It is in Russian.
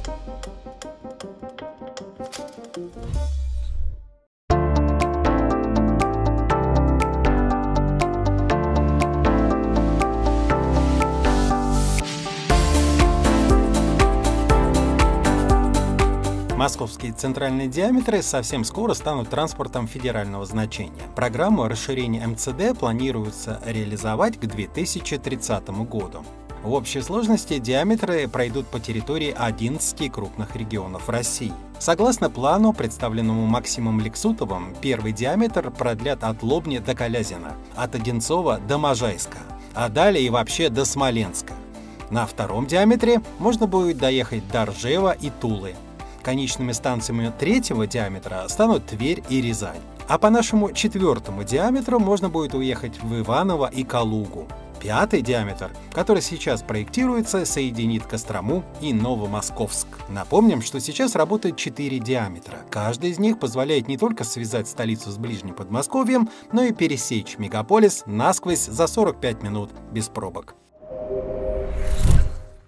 Московские центральные диаметры совсем скоро станут транспортом федерального значения. Программу расширения МЦД планируется реализовать к 2030 году. В общей сложности диаметры пройдут по территории 11 крупных регионов России. Согласно плану, представленному Максимом Ликсутовым, первый диаметр продлят от Лобни до Колязина, от Одинцова до Можайска, а далее и вообще до Смоленска. На втором диаметре можно будет доехать до Ржева и Тулы. Конечными станциями третьего диаметра станут Тверь и Рязань. А по нашему четвертому диаметру можно будет уехать в Иваново и Калугу. Пятый диаметр, который сейчас проектируется, соединит Кострому и Новомосковск. Напомним, что сейчас работает 4 диаметра. Каждый из них позволяет не только связать столицу с ближним Подмосковьем, но и пересечь мегаполис насквозь за 45 минут без пробок.